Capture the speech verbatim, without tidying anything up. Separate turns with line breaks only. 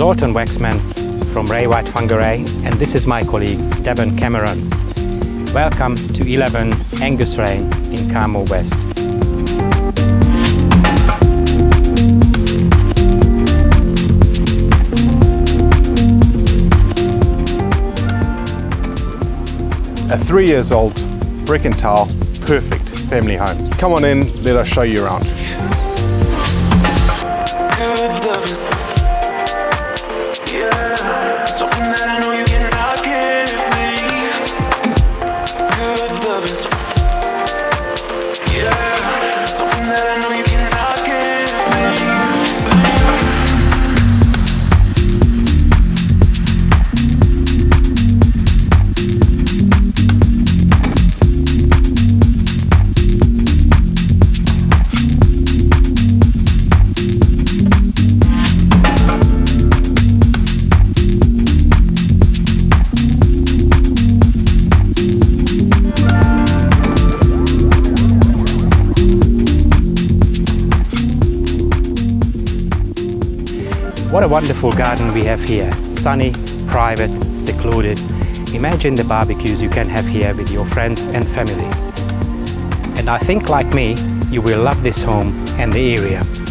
Zoltan Waxman from Whangarei, and this is my colleague Devon Cameron. Welcome to eleven Angus Lane in Kamo West.
A three years old brick and tile, perfect family home. Come on in, let us show you around.
What a wonderful garden we have here. Sunny, private, secluded. Imagine the barbecues you can have here with your friends and family. And I think, like me, you will love this home and the area.